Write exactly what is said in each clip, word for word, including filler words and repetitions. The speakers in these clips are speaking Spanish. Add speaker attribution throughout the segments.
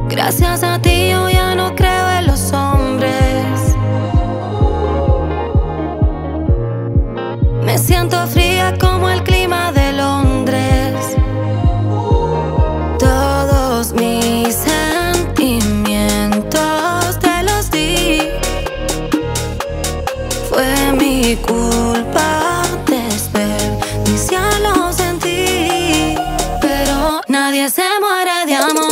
Speaker 1: Gracias a ti yo ya no creo en los hombres. Me siento fría como el clima de Londres. Todos mis sentimientos te los di. Fue mi culpa desperdiciarlos en ti. Pero nadie se muere de amor.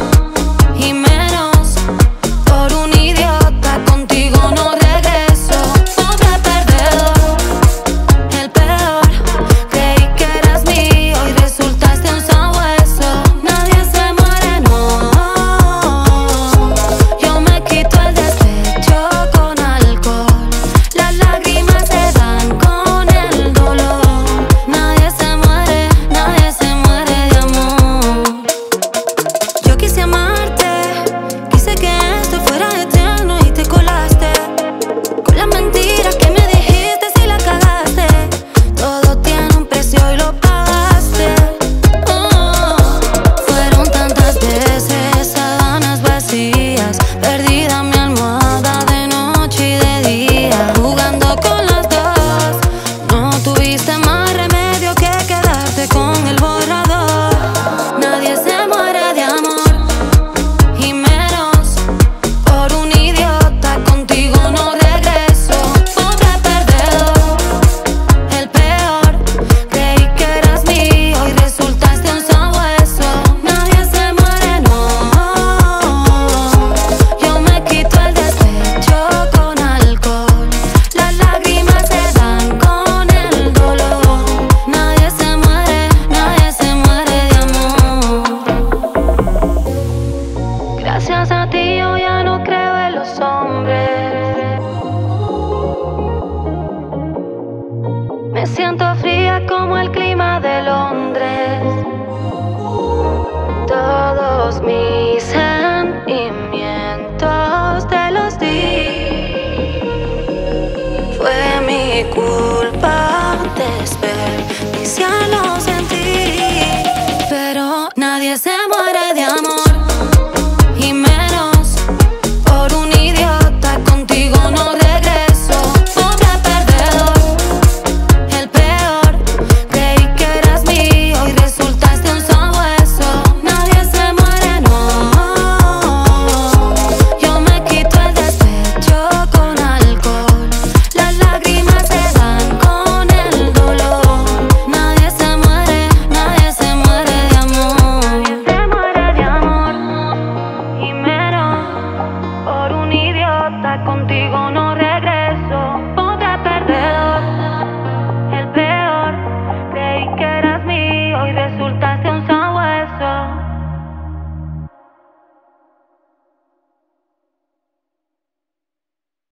Speaker 1: Perdida mi almohada de noche y de día, jugando con las dos. No tuviste más remedio que quedarte con el borrador. Nadie se muere de amor, y menos por un idiota. Contigo no regreso, pobre perdedor, el peor. Creí que eras mío y resultaste un sabueso. Nadie se muere, no. Gracias a ti yo ya no creo en los hombres. Me siento fría como el clima de Londres. Todos mis sentimientos te los di. Fue mi culpa desperdiciarlos en ti. Pero nadie se muere de amor. Contigo no